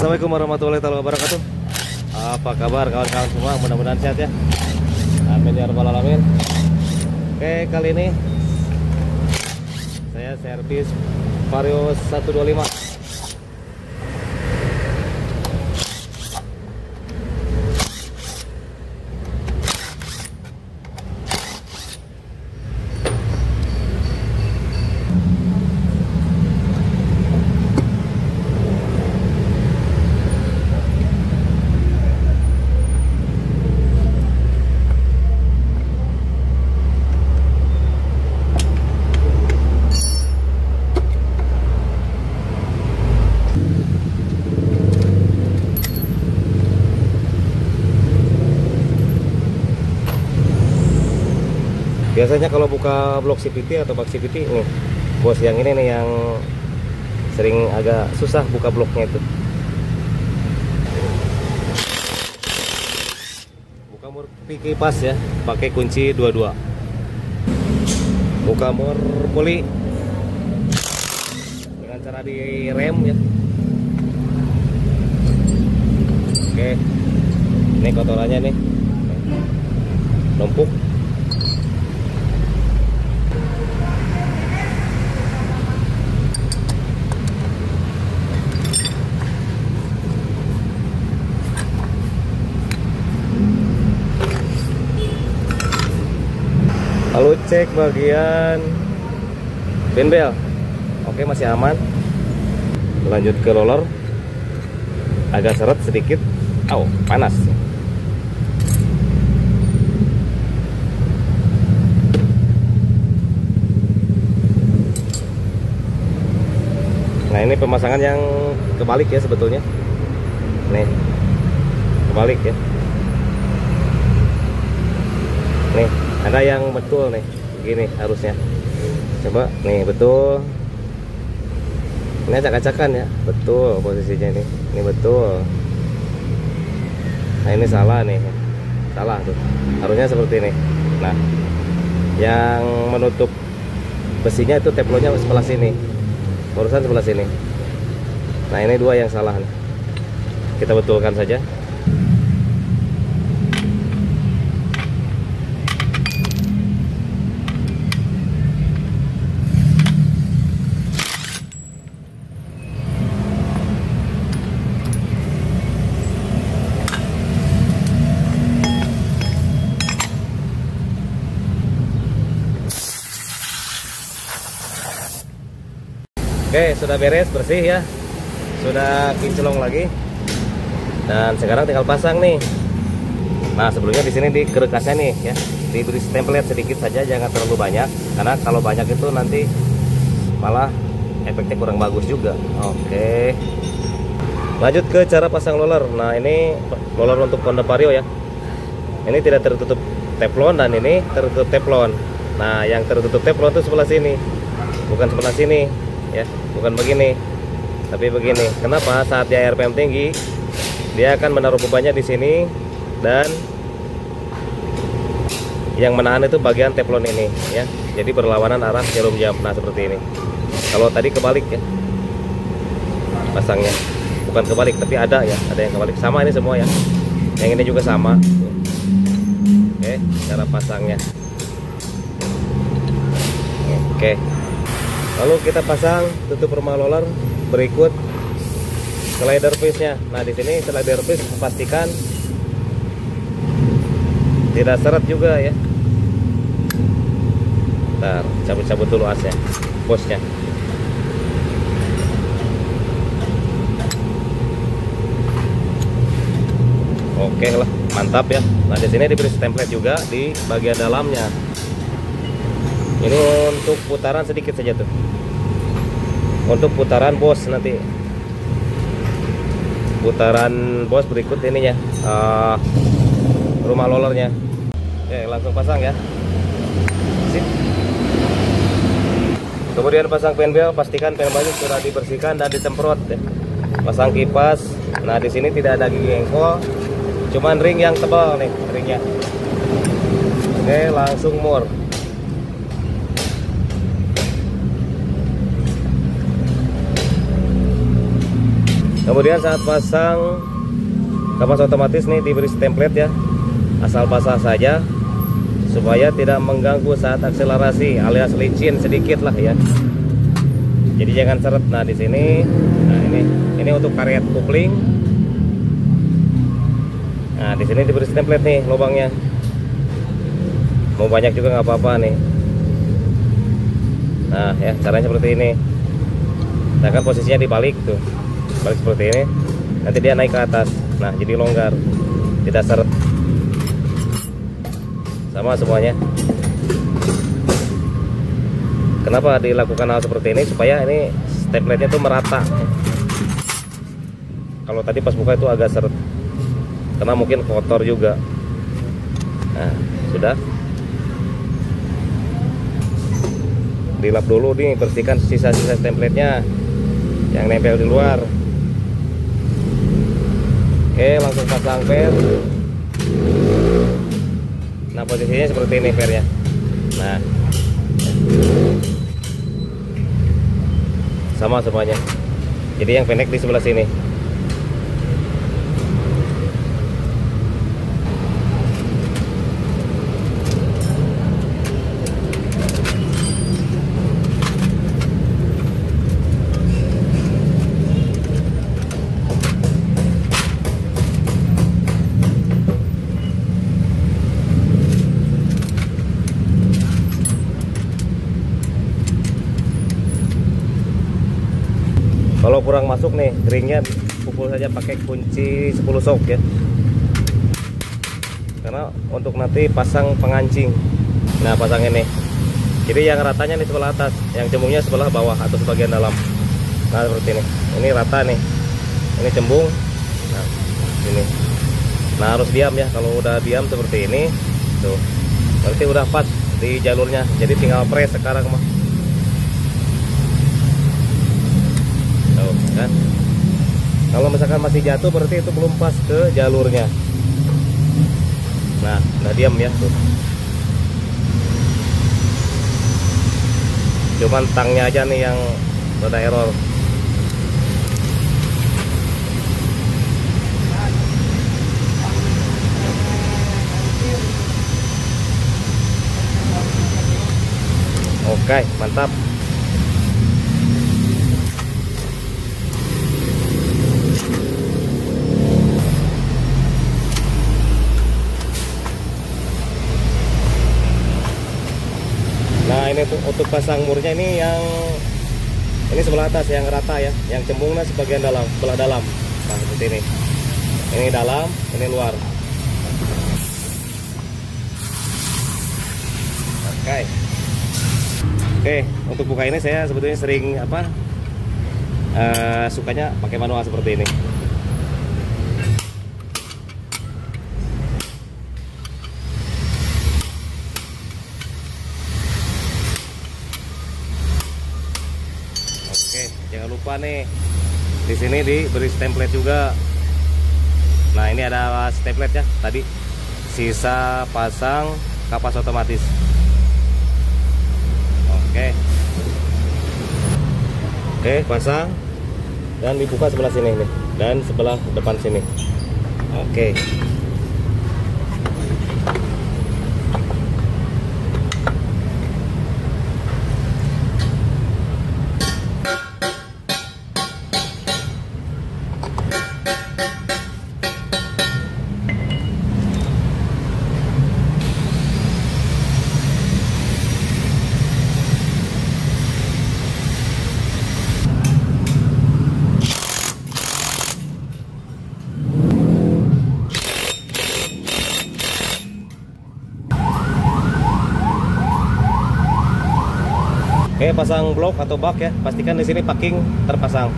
Assalamualaikum warahmatullahi wabarakatuh. Apa kabar kawan-kawan semua? Mudah-mudahan sehat ya. Amin ya rabbal alamin. Oke, kali ini saya servis Vario 125. Biasanya kalau buka blok CVT atau bak CVT nih, bos yang ini nih yang sering agak susah buka bloknya itu. Buka mur kipas ya, pakai kunci 22. Buka mur puli dengan cara direm ya. Oke, ini kotorannya nih, numpuk. Lalu cek bagian pin bel. Oke, masih aman. Lanjut ke roller. Agak seret sedikit. Panas. Nah, ini pemasangan yang kebalik ya sebetulnya. Nih, kebalik ya. Nih, ada yang betul nih, gini harusnya. Coba nih, betul. Ini acak-acakan ya, betul posisinya ini. Ini betul. Nah, ini salah nih, salah tuh. Harusnya seperti ini. Nah, yang menutup besinya itu teflonnya sebelah sini, urusan sebelah sini. Nah, ini dua yang salah nih. Kita betulkan saja. Oke, sudah beres, bersih ya. Sudah kinclong lagi. Dan sekarang tinggal pasang nih. Nah, sebelumnya di sini di kerekasnya nih ya, diberi template sedikit saja, jangan terlalu banyak. Karena kalau banyak itu nanti malah efeknya kurang bagus juga. Oke. Lanjut ke cara pasang roller. Nah, ini roller untuk Honda Vario ya. Ini tidak tertutup teflon dan ini tertutup teflon. Nah, yang tertutup teflon itu sebelah sini, bukan sebelah sini. Ya, bukan begini, tapi begini. Kenapa? Saat dia RPM tinggi, dia akan menaruh bebannya di sini, dan yang menahan itu bagian teflon ini ya. Jadi berlawanan arah jarum jam. Nah, seperti ini. Kalau tadi kebalik ya pasangnya, bukan kebalik tapi ada ya, ada yang kebalik. Sama ini semua ya, yang ini juga sama. Oke, cara pasangnya. Oke, lalu kita pasang tutup rumah roller. Berikut slider piece-nya. Nah, di sini slider piece pastikan tidak seret juga ya. Ntar cabut-cabut dulu asnya, bosnya. Oke lah, mantap ya. Nah, di sini diberi template juga di bagian dalamnya. Ini untuk putaran sedikit saja tuh, untuk putaran bos nanti. Putaran bos berikut ininya, rumah rollernya. Oke, langsung pasang ya. Sip. Kemudian pasang pin bel, pastikan pin belnya sudah dibersihkan dan disemprot ya. Pasang kipas. Nah, di sini tidak ada gigi engkol, cuman ring yang tebal nih ringnya. Oke, langsung mur. Kemudian saat pasang kapas otomatis nih diberi template ya, asal pasang saja supaya tidak mengganggu saat akselerasi alias licin sedikit lah ya. Jadi jangan seret. Nah di sini, nah ini untuk karet kopling. Nah di sini diberi template nih lubangnya. Mau banyak juga nggak apa-apa nih. Nah ya caranya seperti ini. Nah kan posisinya dibalik tuh, balik seperti ini. Nanti dia naik ke atas. Nah jadi longgar, tidak seret. Sama semuanya. Kenapa dilakukan hal seperti ini? Supaya ini template-nya tuh merata. Kalau tadi pas buka itu agak seret, karena mungkin kotor juga. Nah sudah, dilap dulu nih, bersihkan sisa-sisa template-nya yang nempel di luar. Oke, langsung pasang per. Nah posisinya seperti ini pernya. Nah sama semuanya. Jadi yang pendek di sebelah sini. Kalau kurang masuk nih ringnya, pukul saja pakai kunci 10 sok ya, karena untuk nanti pasang pengancing. Nah pasang ini, jadi yang ratanya di sebelah atas, yang cembungnya sebelah bawah atau sebagian dalam. Nah seperti ini rata nih, ini cembung. Nah ini, nah harus diam ya. Kalau udah diam seperti ini tuh, berarti udah pas di jalurnya. Jadi tinggal press sekarang mah. Kan? Kalau misalkan masih jatuh berarti itu belum pas ke jalurnya. Nah, udah diam ya tuh. Cuman tangnya aja nih yang ada error. Oke, mantap. Nah ini untuk pasang murnya ini yang ini sebelah atas yang rata ya, yang cembungnya sebagian dalam, sebelah dalam. Nah seperti ini. Ini dalam, ini luar. Oke, untuk buka ini saya sebetulnya sering sukanya pakai manual seperti ini. Jangan lupa nih, di sini diberi template juga. Nah ini ada template ya tadi, sisa pasang kapas otomatis. Oke, pasang dan dibuka sebelah sini nih, dan sebelah depan sini. Oke. Oke, pasang blok atau bak ya. Pastikan di sini packing terpasang.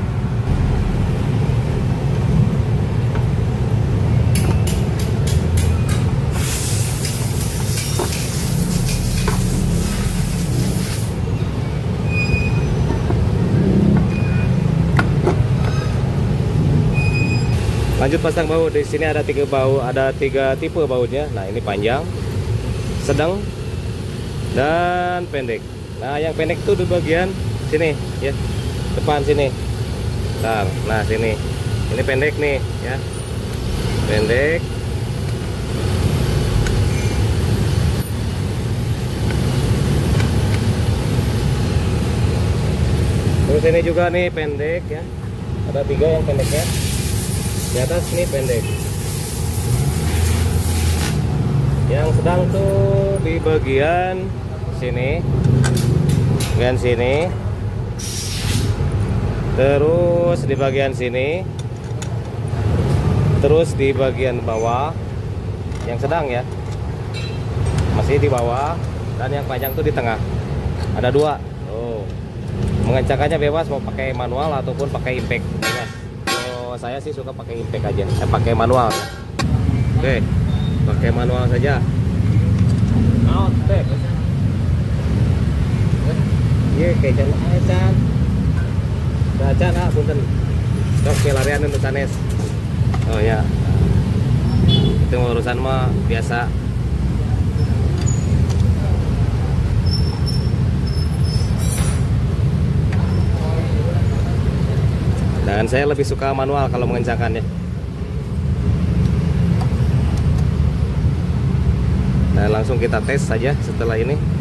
Lanjut pasang baut. Di sini ada 3 baut, ada 3 tipe bautnya. Nah, ini panjang, sedang, dan pendek. Nah yang pendek tuh di bagian sini ya, depan sini. Bentar. Nah sini, ini pendek nih ya, pendek. Terus ini juga nih pendek ya, ada 3 yang pendeknya. Di atas ini pendek. Yang sedang tuh di bagian sini, terus di bagian sini, terus di bagian bawah. Yang sedang ya, masih di bawah, dan yang panjang tuh di tengah. Ada 2. Oh, mengencakannya bebas, mau pakai manual ataupun pakai impact. Bebas. Oh, saya sih suka pakai impact aja, pakai manual. Oke, pakai manual saja. Out, iya, kayak jalan aja. Baca lah, punten. Sok pelarian untuk sanes. Oh ya, itu urusan mah biasa. Dan saya lebih suka manual kalau mengencangkannya. Nah, langsung kita tes saja setelah ini.